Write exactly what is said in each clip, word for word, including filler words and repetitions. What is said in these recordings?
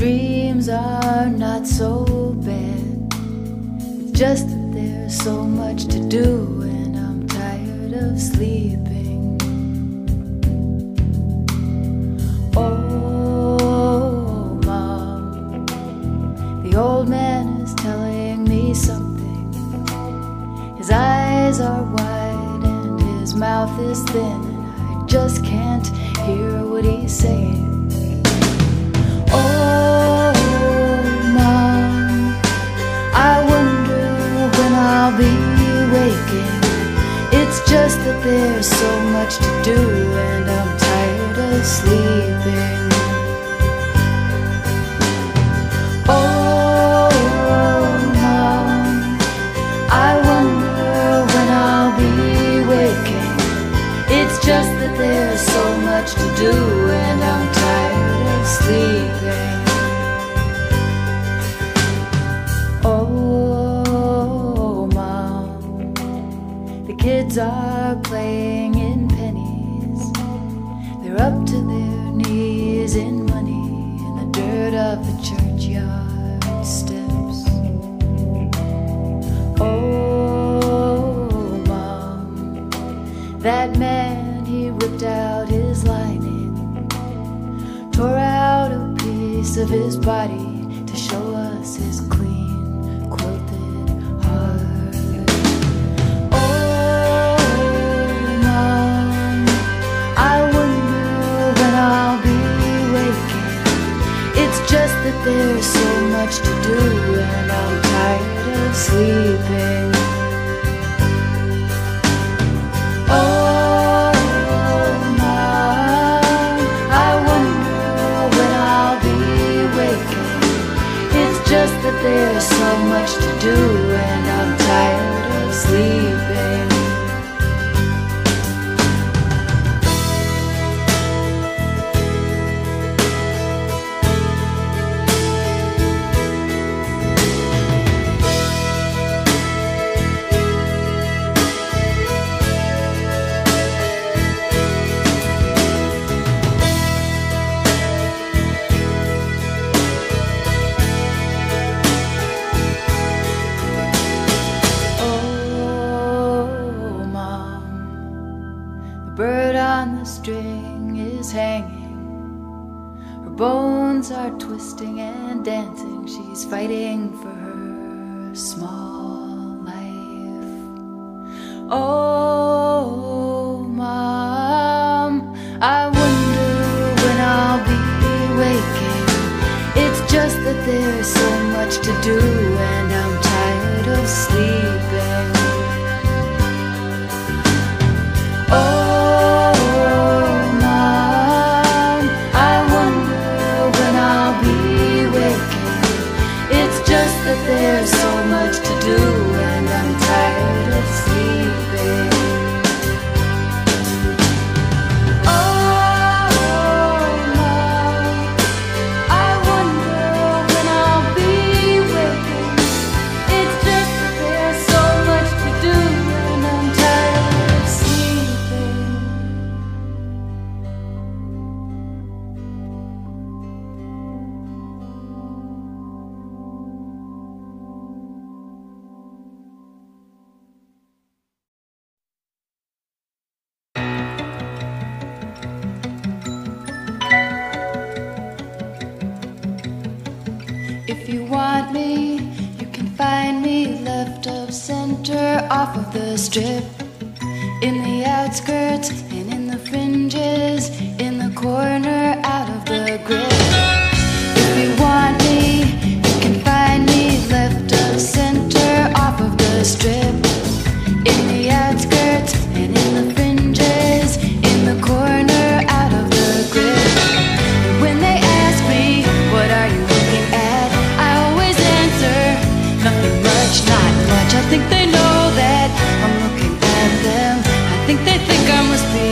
dreams are not so bad. It's just that there's so much to do, and I'm tired of sleeping. Oh, Mom, the old man is telling me something. His eyes are wide and his mouth is thin, and I just can't hear what he's saying. Oh, Mom, I wonder when I'll be waking. It's just that there's so much to do, and I'm tired of sleeping. Oh, Mom, I wonder when I'll be waking. It's just that there's so much to do, and I'm tired of sleeping. Oh, Mom, the kids are playing in pennies. They're up to their knees in money in the dirt of the churchyard steps. Oh, Mom, that man, he ripped out his lining, tore out a piece of his body to show us his clean quilted heart. Oh, Mom, I wonder when I'll be waking. It's just that there's so much to do, and I'm tired of sleeping. Oh, Mom, I wonder when I'll be waking. It's just that there's so much to do, and I'm tired of sleeping. Bird on the string is hanging. Her bones are twisting and dancing. She's fighting for her small life. Oh, Mom, I wonder when I'll be waking. It's just that there's so much to do, and I'm tired of sleeping. Oh, there's so much to do, and I'm tired of sleeping. Oh, Mom, I wonder when I'll be waking. It's just that there's so much to do, and I'm tired of sleeping. If you want me, you can find me left of center, off of the strip, in the outskirts and in the fringes, in the corner, out of the grip. If you want me, you can find me left of center, off of the strip, in the outskirts and in the fringes, in the corner, out of the grip. And when they ask me, what are you looking at? Nothing much, not much. I think they know that I'm looking at them. I think they think I must be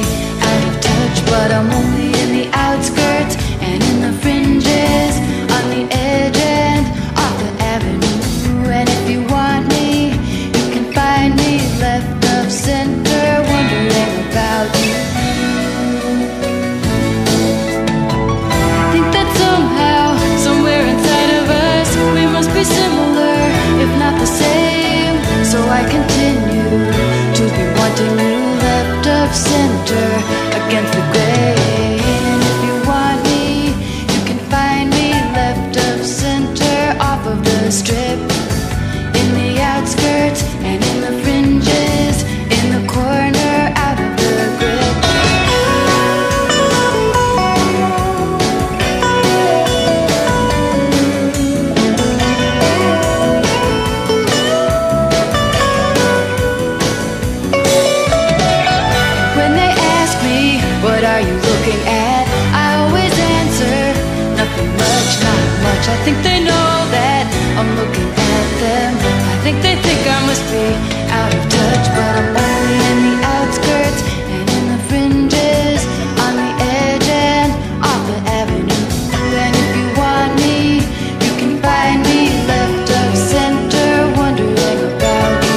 center against the grain. And if you want me, you can find me left of center off of the strip, in the outskirts and in the fringes, in the corner out of the grip. When they ask me, what are you looking at? I always answer, nothing much, not much. I think they know that I'm looking at them. I think they think I must be out of touch, but I'm only in the outskirts and in the fringes, on the edge and off the avenue. And if you want me, you can find me left of center, wondering about you.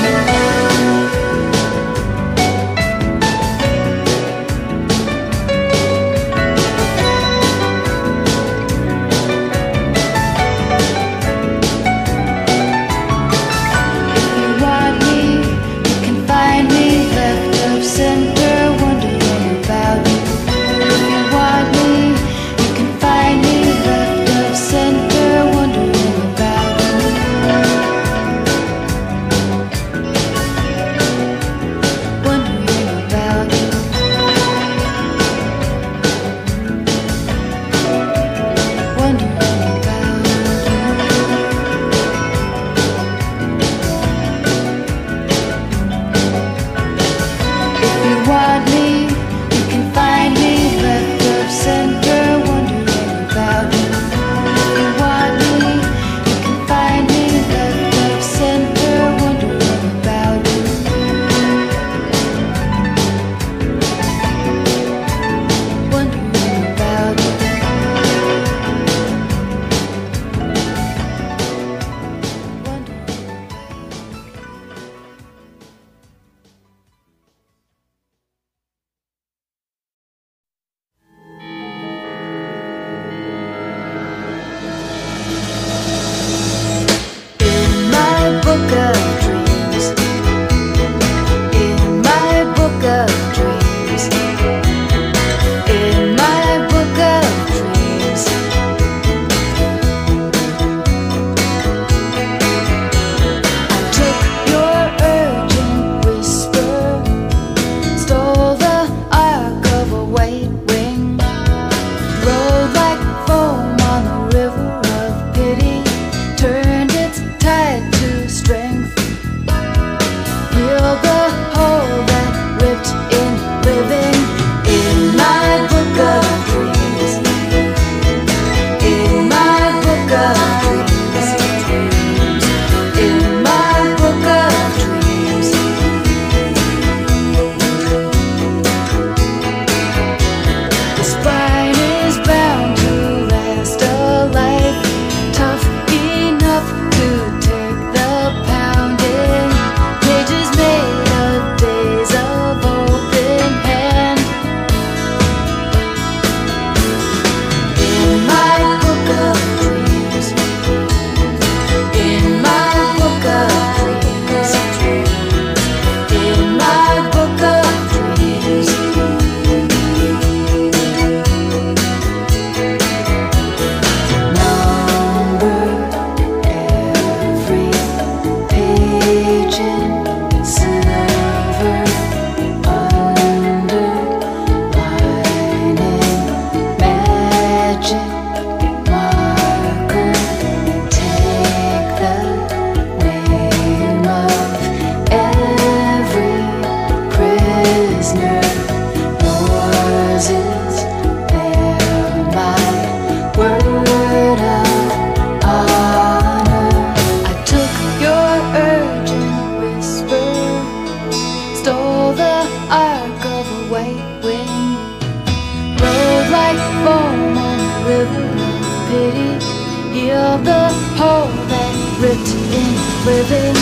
Living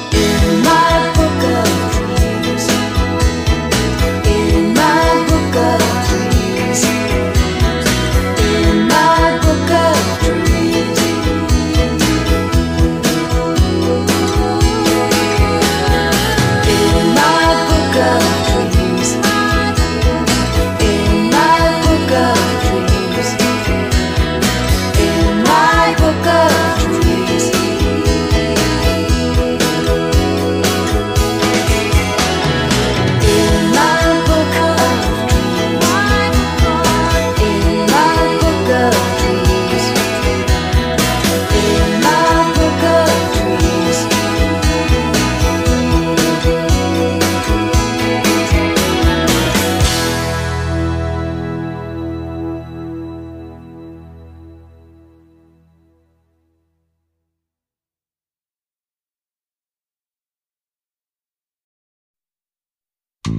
in my book of dreams, in my book of dreams, in my book of dreams. In my book of dreams,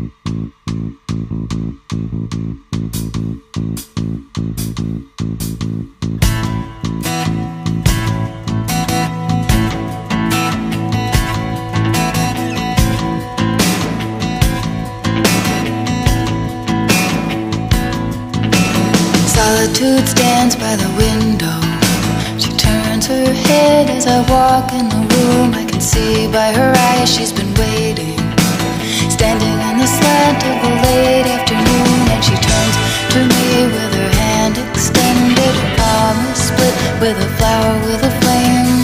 Solitude stands by the window. She turns her head as I walk in the room. I can see by her eyes she's been waiting, standing in the slant of the late afternoon. And she turns to me with her hand extended, her palm is split with a flower with a flame.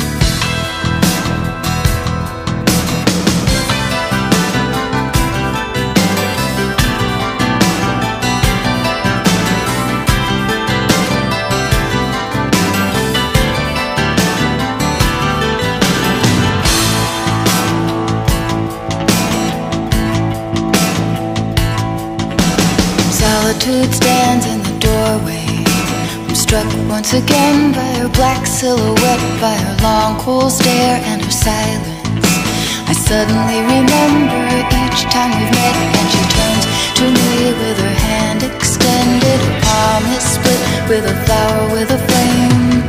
Solitude stands in the doorway. I'm struck once again by her black silhouette, by her long cool stare and her silence. I suddenly remember each time we've met, and she turns to me with her hand extended, her palm is split with a flower with a flame.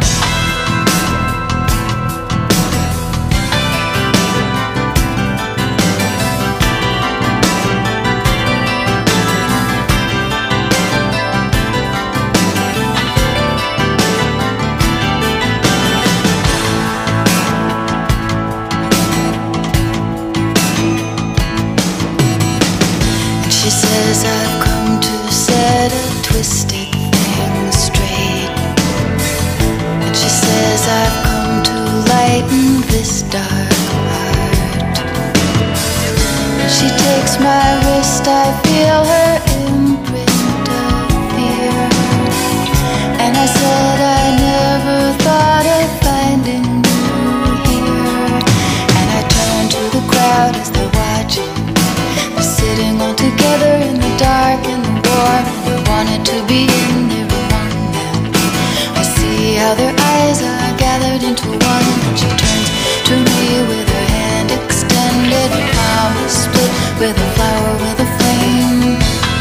She says I've come to set a twisted thing straight, and she says I've come to lighten this dark heart. And she takes my wrist, I feel her imprint of fear. And I said I never thought of finding you here. And I turn to the crowd as they're watching, sitting all together in the dark and the warm, and I wanted to be in there among them. I see how their eyes are gathered into one, and she turns to me with her hand extended, her palm is split with a flower with a flame.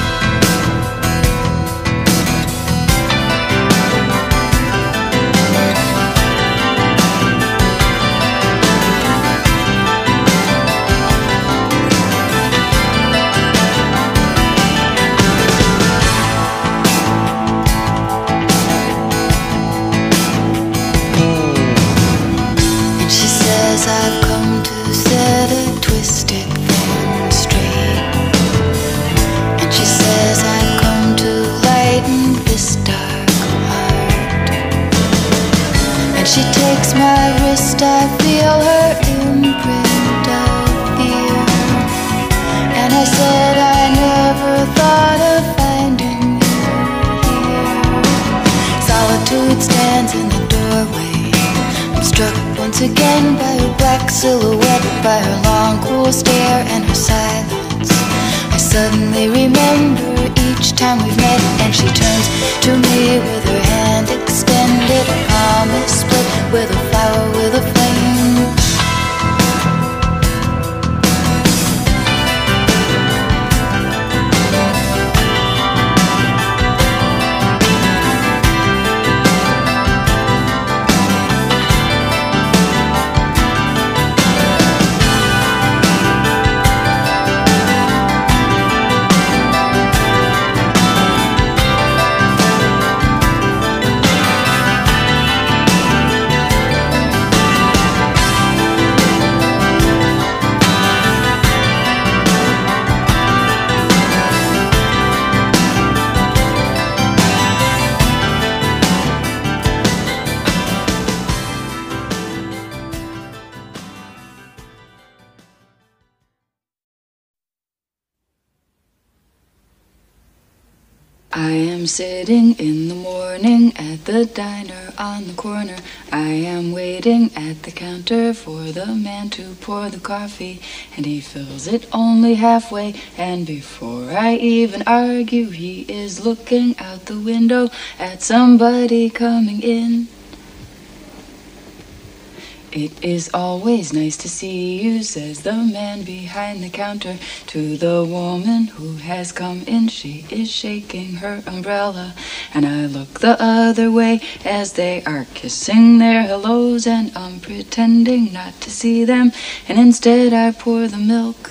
I've come to set a twisted thing straight, and she says I've come to lighten this dark heart. And she takes my wrist, I feel her imprint of fear. And I said I never thought of finding you here. Solitude stands in the doorway. I'm struck once again by her black silhouette, by her long cool stare and her silence. I suddenly remember each time we've met, and she turns to me with her hand extended, her palm is split with a flower with a flame. I am sitting in the morning at the diner on the corner. I am waiting at the counter for the man to pour the coffee, and he fills it only halfway, and before I even argue, he is looking out the window at somebody coming in. It is always nice to see you, says the man behind the counter to the woman who has come in. She is shaking her umbrella, and I look the other way as they are kissing their hellos, and I'm pretending not to see them, and instead I pour the milk.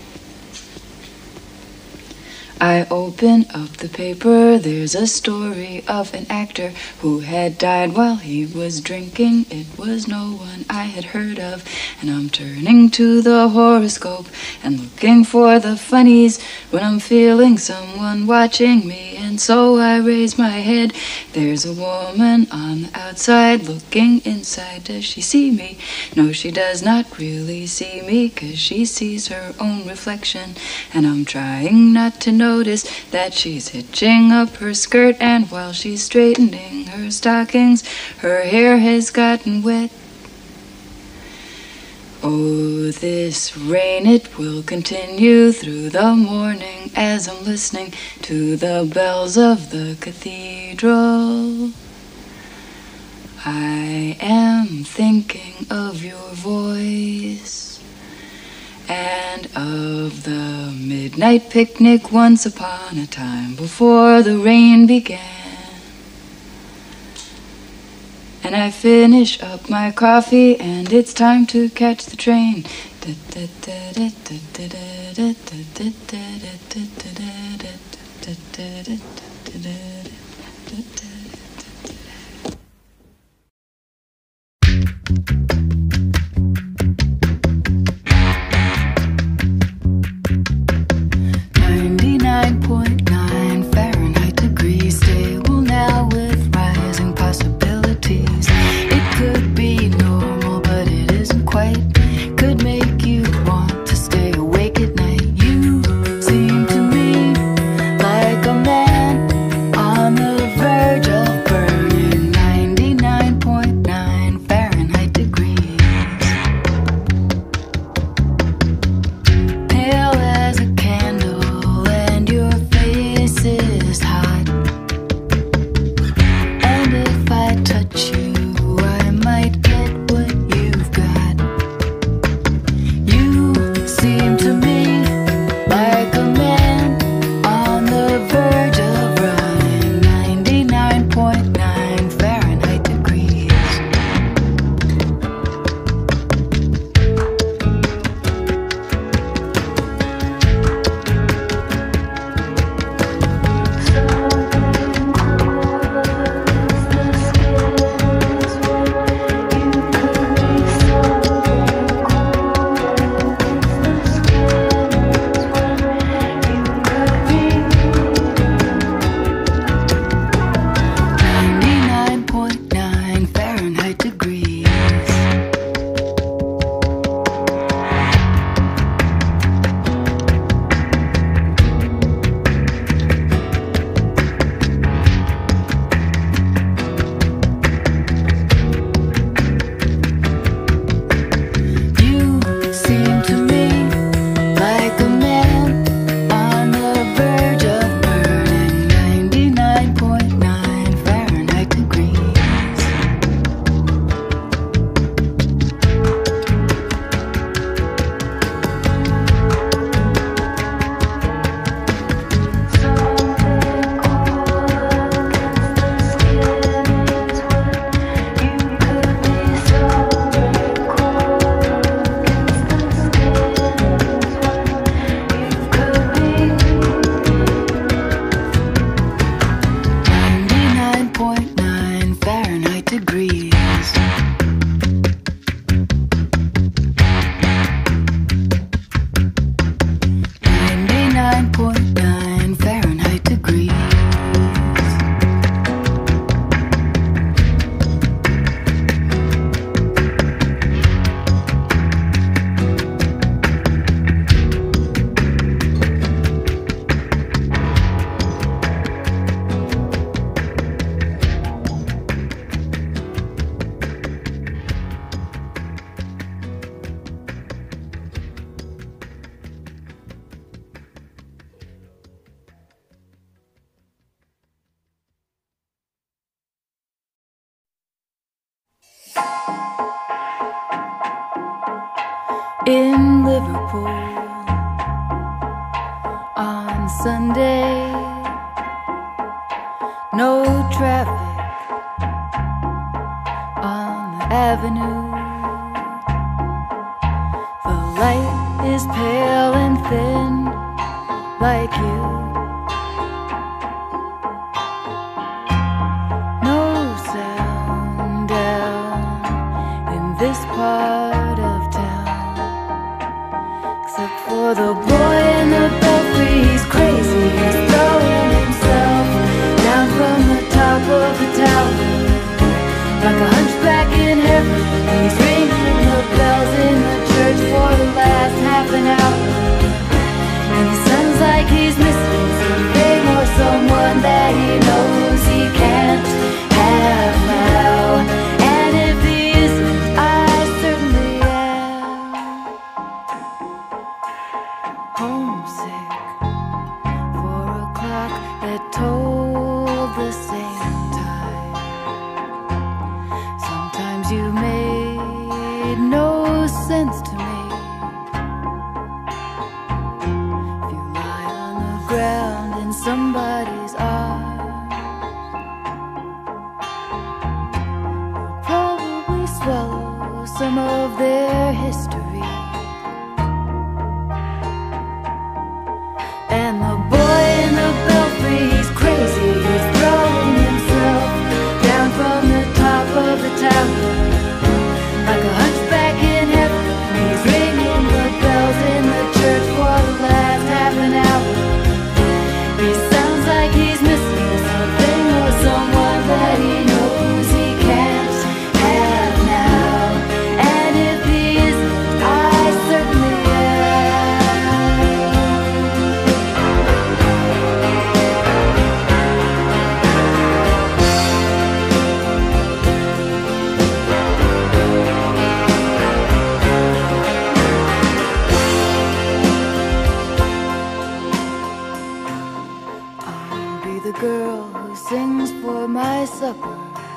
I open up the paper, there's a story of an actor who had died while he was drinking. It was no one I had heard of, and I'm turning to the horoscope and looking for the funnies when I'm feeling someone watching me, and so I raise my head. There's a woman on the outside looking inside. Does she see me? No, she does not really see me, 'cause she sees her own reflection, and I'm trying not to know Notice that she's hitching up her skirt, and while she's straightening her stockings, her hair has gotten wet. Oh, this rain, it will continue through the morning as I'm listening to the bells of the cathedral. I am thinking of your voice and of the midnight picnic once upon a time before the rain began. And I finish up my coffee and it's time to catch the train. ninety-nine point nine Fahrenheit degrees, stable now with rising possibilities. It could be normal, but it isn't quite. Could make you want to stay awake at night. You seem to me like a man on the verge of burning. ninety-nine point nine Fahrenheit degrees. in Liverpool on Sunday. No traffic on the avenue. The light is pale and thin like you. No sound down in this part of town, except for the boy in the belfry. He's crazy, he's throwing himself down from the top of the tower like a hunchback in heaven. He's ringing the bells in the church for the last half an hour, and he sounds like he's missing something or someone that he knows he can't have now. And if he isn't, I certainly am homesick for a clock that told the same time. Sometimes you made no sense to me. If you lie on the ground in somebody's arms, you'll probably swallow some of their history. And the boy in the belfry, he's crazy, he's throwing himself down from the top of the tower like a hunchback in heaven. He's ringing the bells in the church for the last half an hour. He sounds like he's missing something or someone that he knows he can't have now. And if he isn't, I certainly the girl who sings for my supper.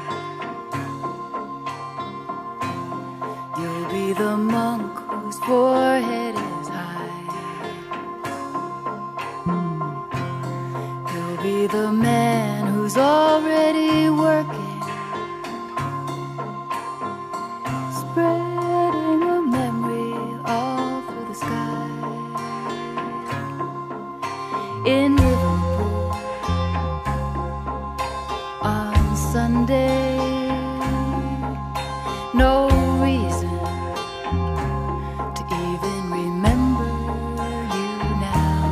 You'll be the monk whose forehead is high. He'll be the man who's already working, spreading a memory all through the sky. In Liverpool on Sunday, no reason to even remember you now,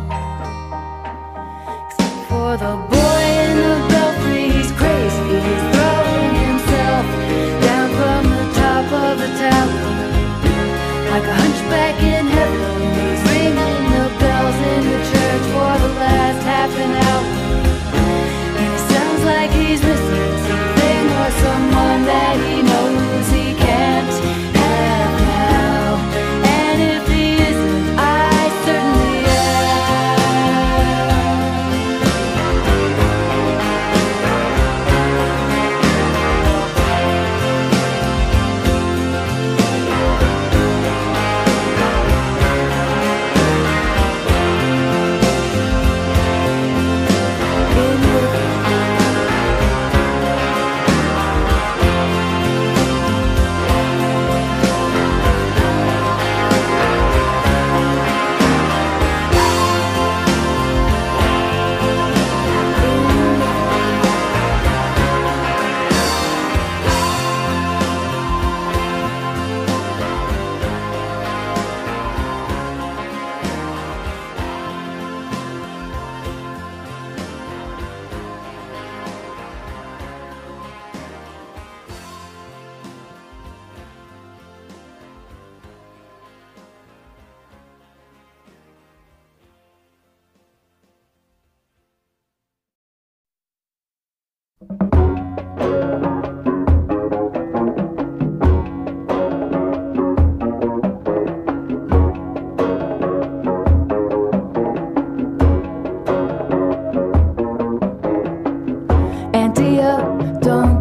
except for the boy in the belfry. He's crazy, he's throwing himself down from the top of the tower like a hunchback in heaven. He's ringing the bells in the church for the last half an hour. Like he's missing something or someone that he knows he can't have now. And if he isn't, I certainly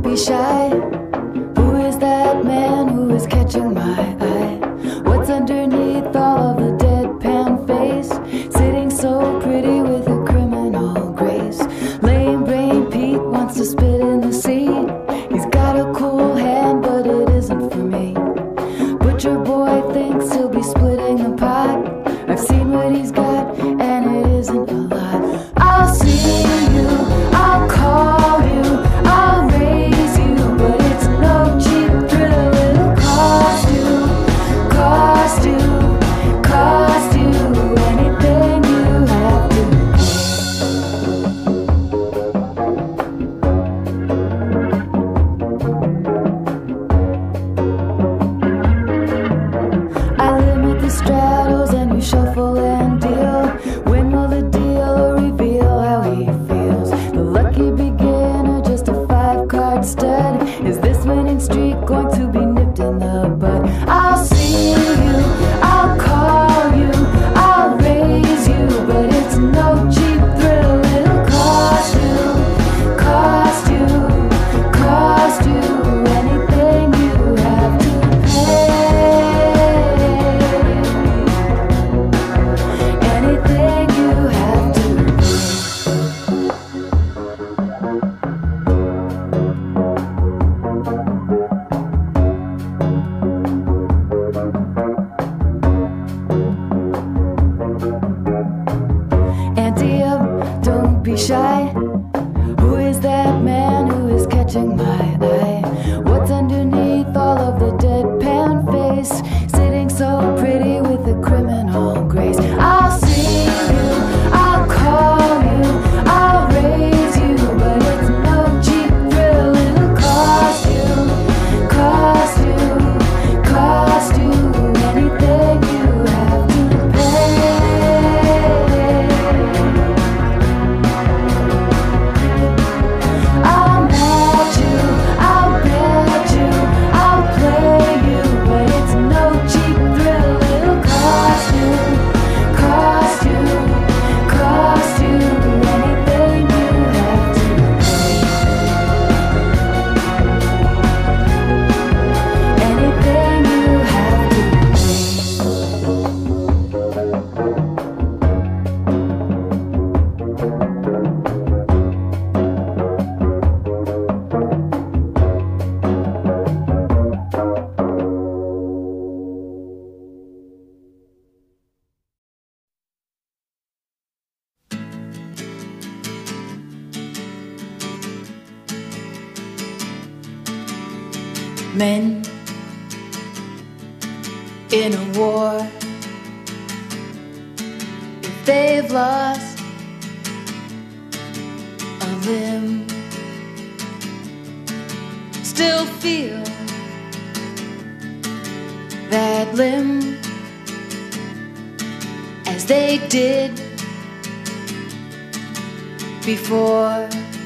shy. Who is that man who is catching my eye? What's underneath deadpan face, sitting so pretty with a criminal grace. I'll see you, I'll call you, I'll raise you, but it's no cheap thrill. It'll cost you, cost you, cost you anything you have to pay. I'll match you, I'll bet you, I'll play you, but it's no cheap thrill. It'll cost you, cost you, cost you anything you have to pay. Anything you have to Men in a war, if they've lost a limb, still feel that limb as they did before.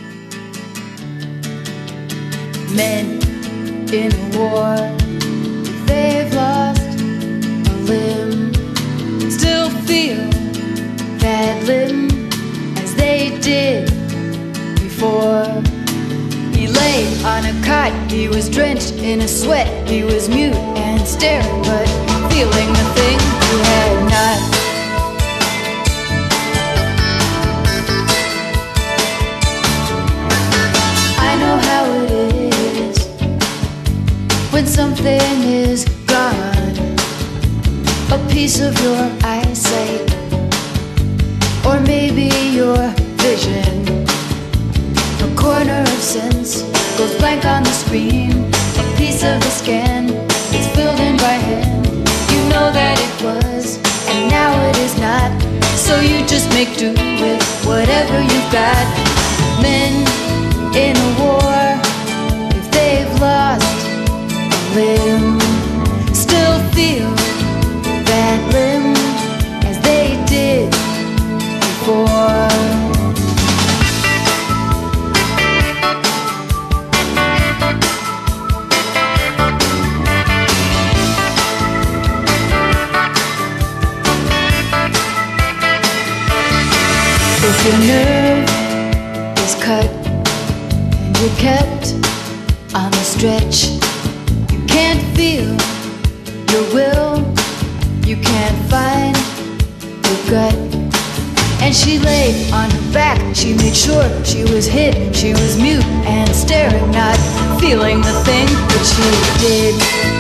Men in a war, if they've lost a limb, still feel that limb as they did before. He lay on a cot, he was drenched in a sweat, he was mute and staring, but feeling the thing he had not. I know how it is when something is gone, a piece of your eyesight, or maybe your vision, a corner of sense goes blank on the screen, a piece of the scan is filled in by hand. You know that it was, and now it is not, so you just make do with whatever you've got. Men in a war, if they've lost limb, still feel that limb as they did before. If your nerve is cut and you're kept on the stretch, can't feel your will, you can't find your gut. And she lay on her back, she made sure she was hid, she was mute and staring, not feeling the thing that she did.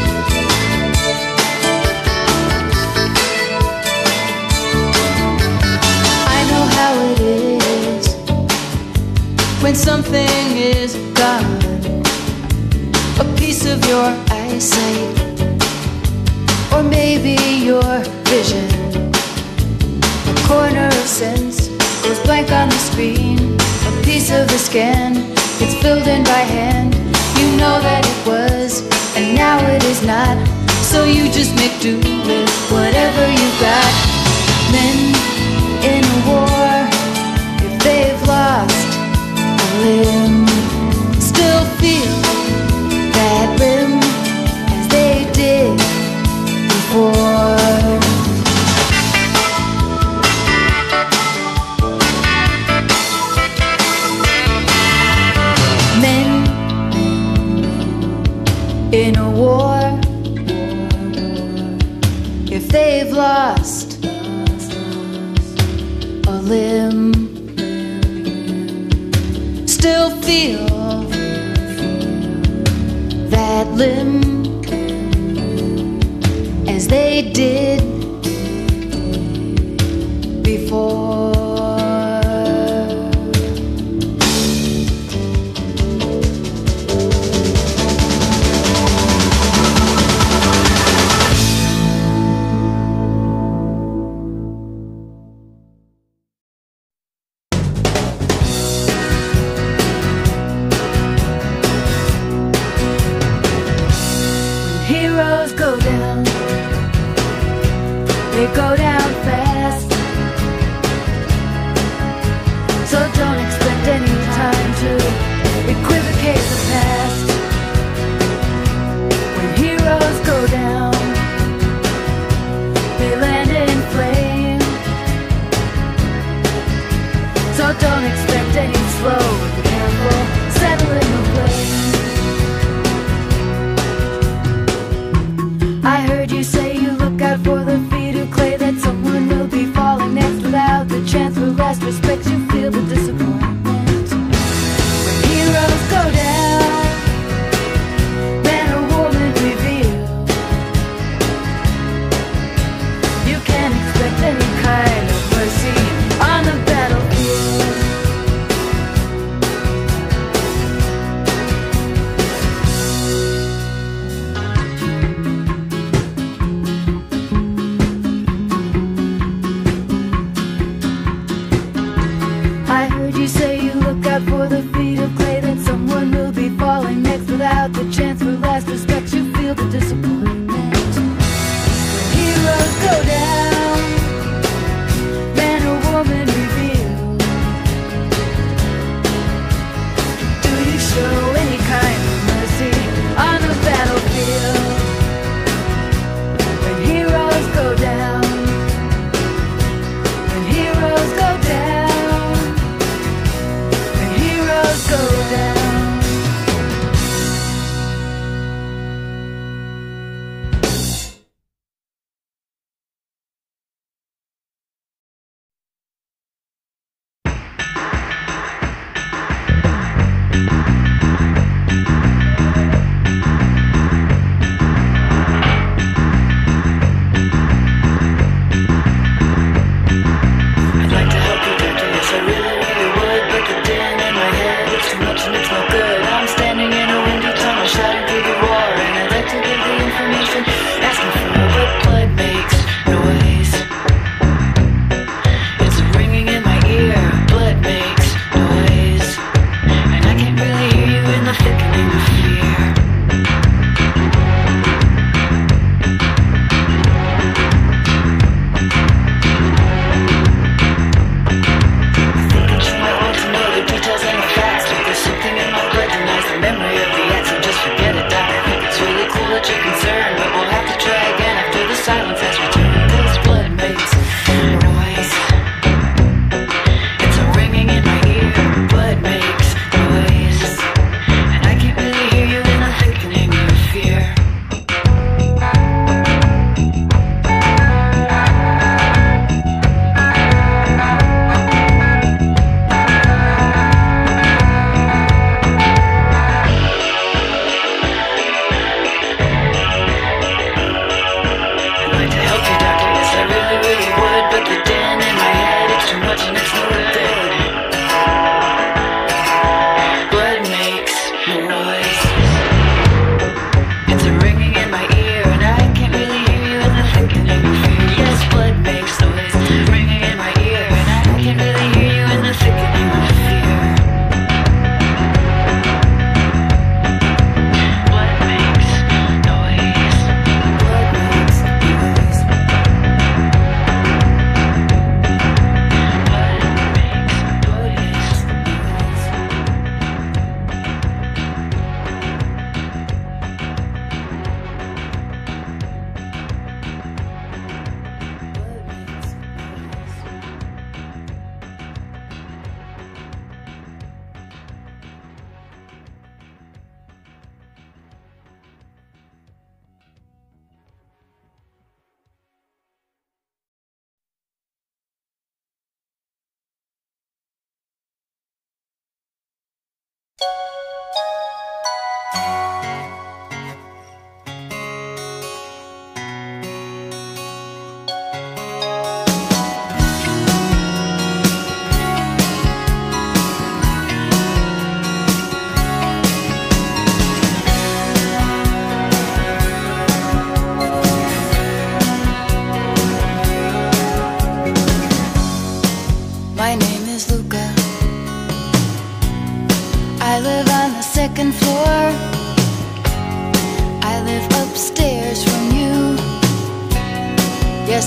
I know how it is when something is gone, a piece of your eyesight, or maybe your vision, a corner of sense goes blank on the screen, a piece of the scan gets filled in by hand. You know that it was, and now it is not, so you just make do with whatever you got. Men in a war, if they've lost a limb, still feel that limb as they did before. Men in a war, if they've lost a limb, still feel that limb as they did before. heroes go down, they go down fast. So don't expect any time to equivocate the past. When heroes go down, they land in flame. So don't expect any slow, careful settling of blame. I heard you say you look out for the feet of clay, that someone will be falling next without the chance for last respect. You feel the disappointment when heroes go down, man or woman reveal. You can't expect any kind of mercy on the battlefield.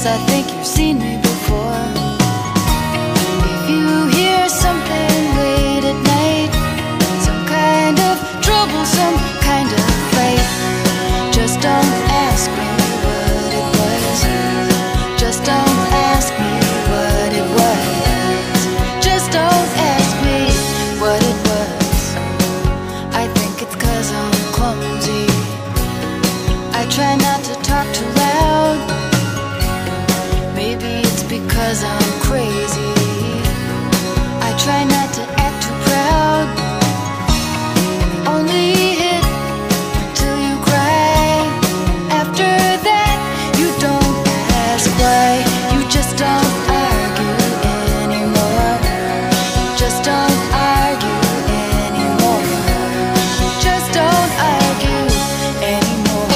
Yes, I think you've seen me before. If you hear something late at night, some kind of trouble, some kind of fight, just don't ask me what it was. Just don't ask me what it was. Just don't ask me what it was. I think it's 'cause I'm clumsy. I try not to talk too loud. Maybe it's because I'm crazy. I try not to act too proud. Only hit until you cry. After that, you don't ask why. You just don't argue anymore. Just don't argue anymore. Just don't argue anymore.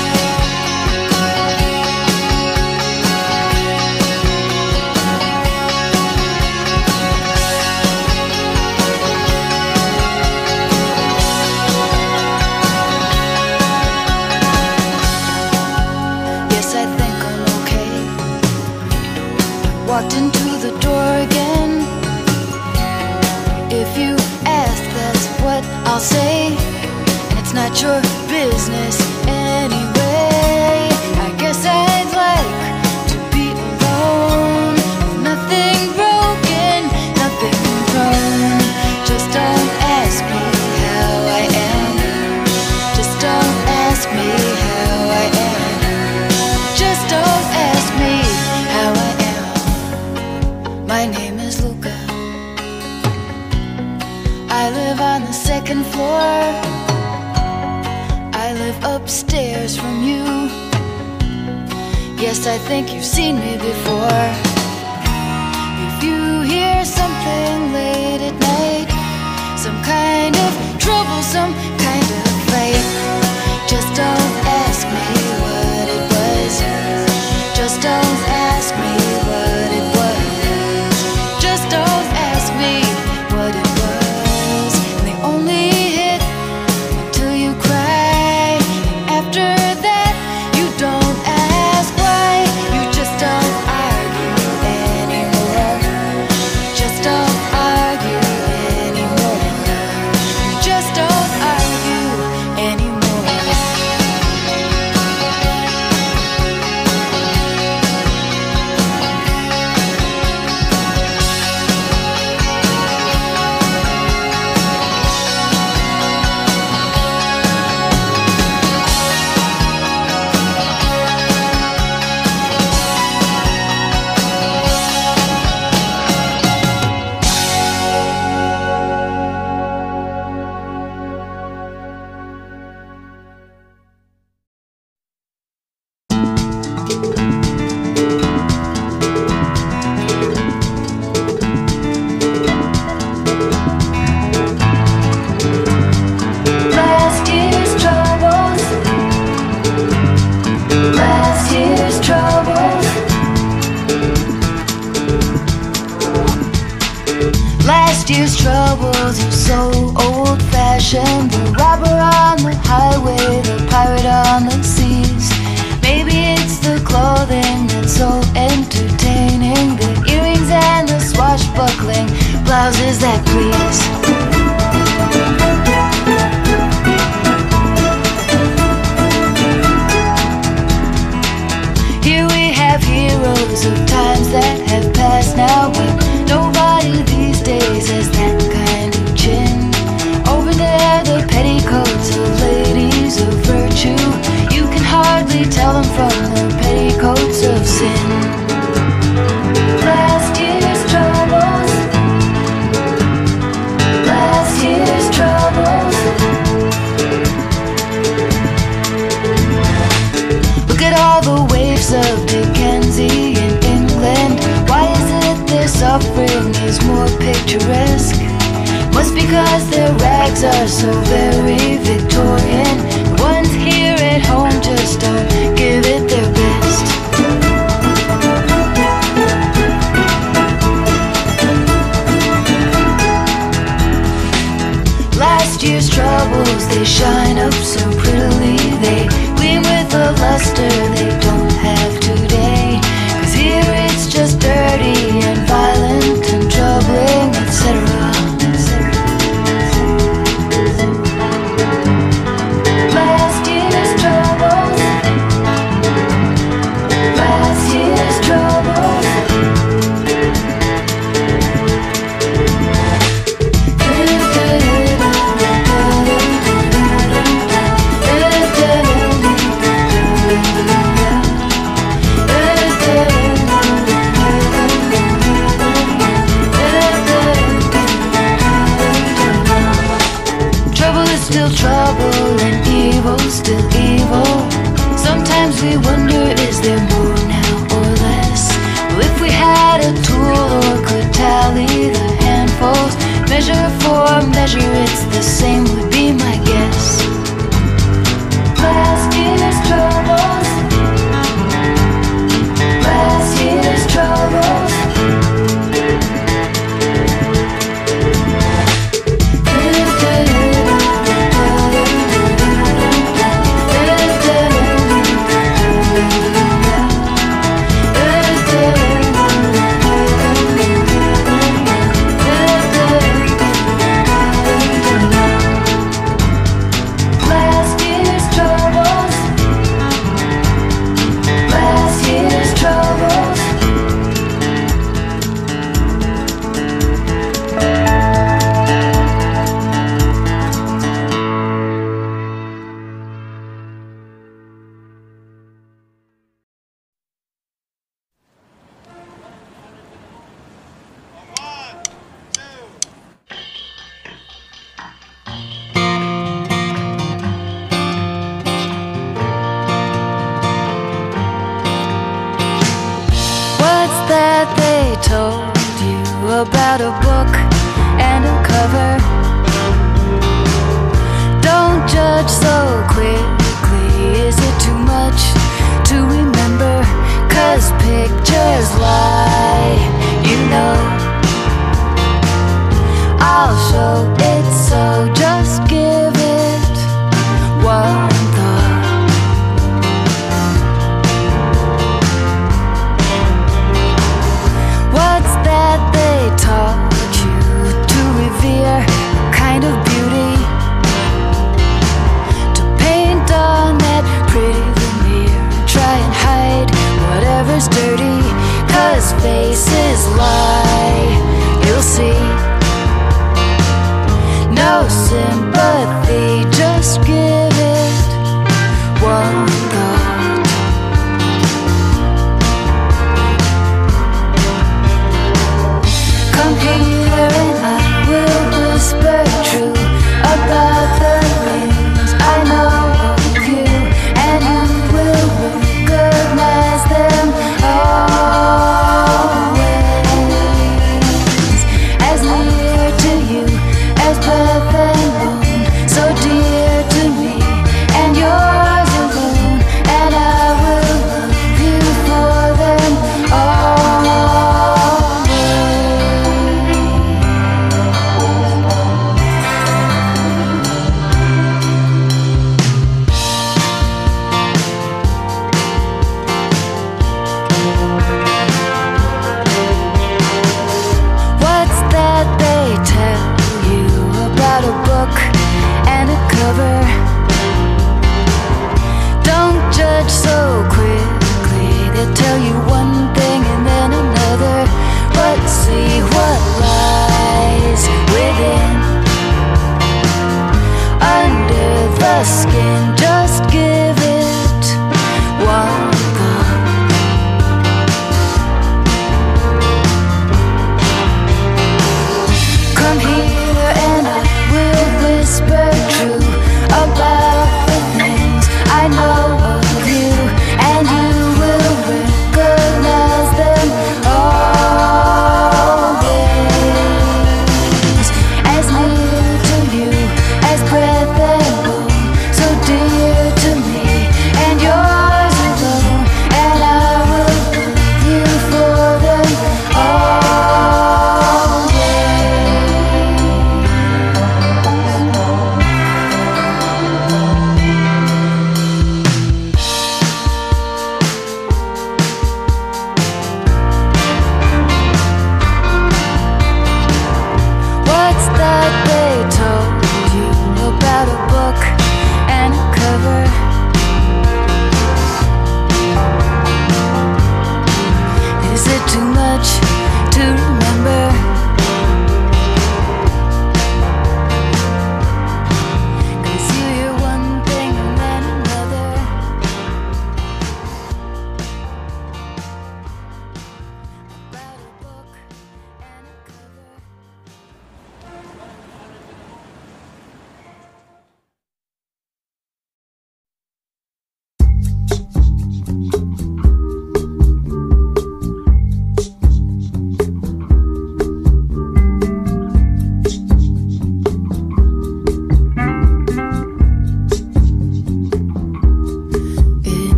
Yes, I think I'm okay. Walked into the door again. If you ask, that's what I'll say. And it's not your business anyway. I guess I'd like to be alone, with nothing broken, nothing wrong. Just don't ask me how I am. Just don't ask me how I am. Just don't ask me how I am. My name is Luca. I live on the second floor. I live upstairs from you. Yes, I think you've seen me before. If you hear something late at night, some kind of trouble, some kind of fight, just don't ask me what it was. Just don't ask me what it was. Just don't ask me what it was. And they only hit until you cry. After that, you don't ask why. You just don't argue anymore. Just don't argue anymore. You just don't argue anymore. Last year's troubles. Last year's troubles. Last year's troubles are so old-fashioned. The robber on the highway, the pirate on the seas. Maybe it's the clothing that's so entertaining, the earrings and the swashbuckling blouses that please. Here we have heroes of times that have passed now, but nobody these days has that kind of chin. Over there, the petticoats of ladies of virtue, you can hardly tell them from the petticoats of sin. Last year's troubles. Last year's troubles. Look at all the waves of Dickensie in England. Why is it their suffering is more picturesque? Must because their rags are so very Victorian. The ones here at home just don't give it their best. Last year's troubles, they shine up so prettily. They gleam with a luster they don't have today. Sometimes we wonder, is there more now or less? Well, if we had a tool or could tally the handfuls, measure for measure, it's the same would be my guess. Last year's troubles, last year's troubles. Told you about a book and a cover. Don't judge so quickly, is it too much to remember? 'Cause pictures lie, you know. I'll show it, so just give it one thought. What's that they taught you to revere? Kind of beauty to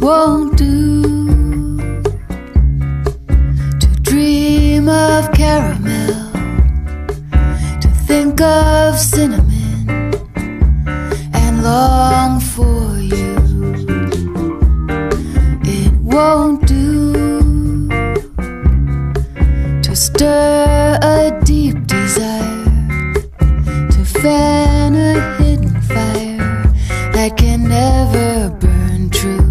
won't do to dream of caramel, to think of cinnamon and long for you. It won't do to stir a deep desire, to fan a hidden fire that can never burn true.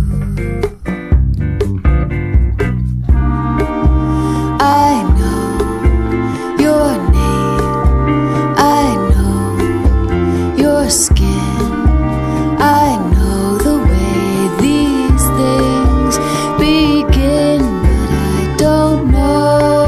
I know your name, I know your skin, I know the way these things begin, but I don't know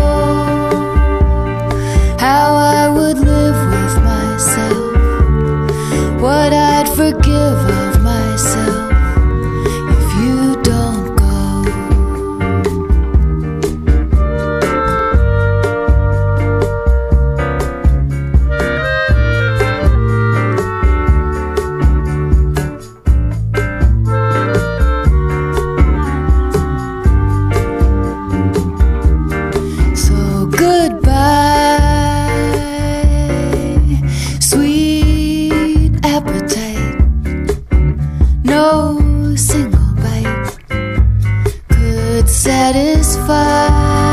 how I would live with myself, what I'd forgive of myself if you don't go. So goodbye, sweet appetite. No single bite could satisfy